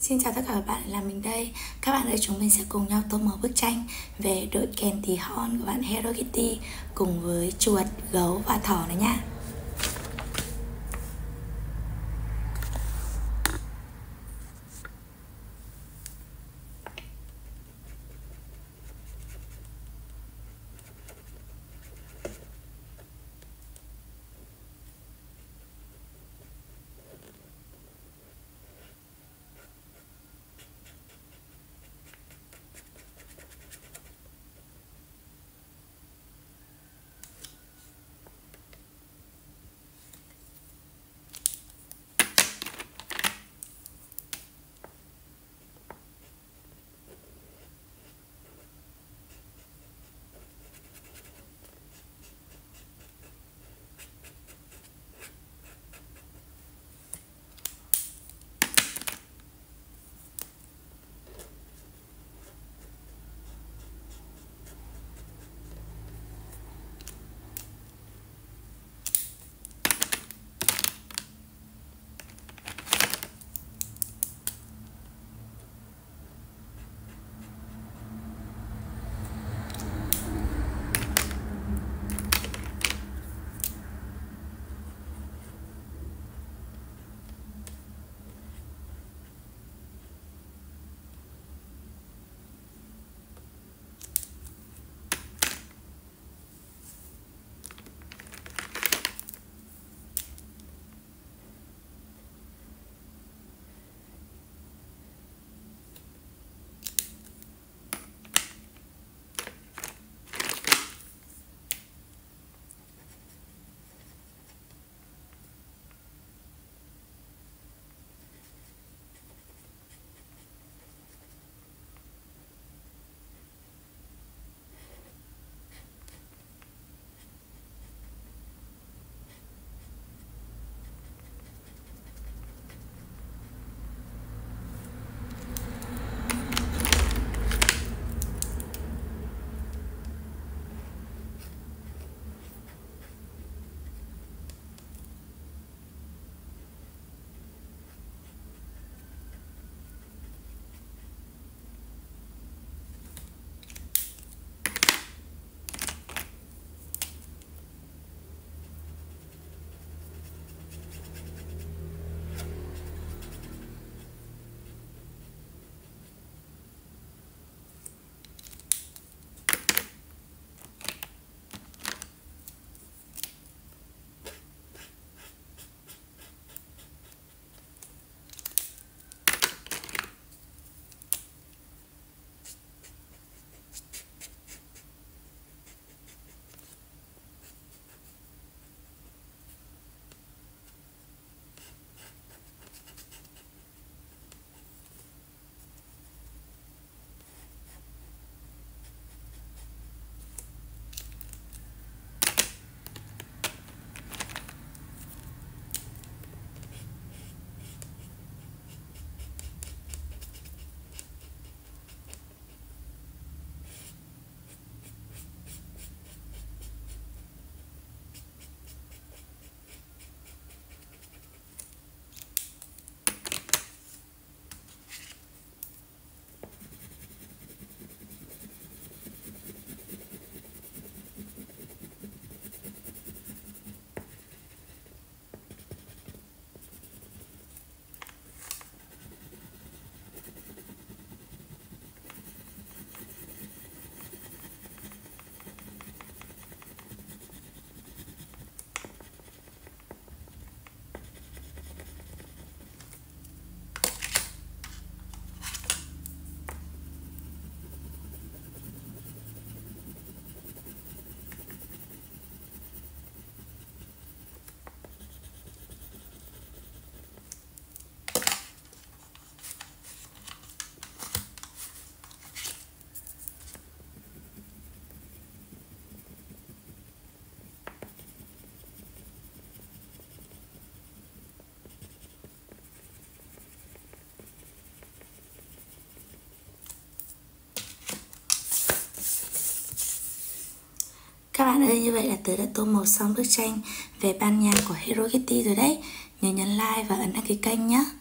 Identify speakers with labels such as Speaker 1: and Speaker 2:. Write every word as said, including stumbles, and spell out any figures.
Speaker 1: Xin chào tất cả các bạn, là mình đây. Các bạn ơi, chúng mình sẽ cùng nhau tô màu bức tranh về đội kèn tí hon của bạn Hello Kitty cùng với chuột, gấu và thỏ này nha. Các bạn ơi, như vậy là tớ đã tô màu xong bức tranh về ban nhạc của Hello Kitty rồi đấy. Nhớ nhấn like và ấn đăng ký kênh nhé.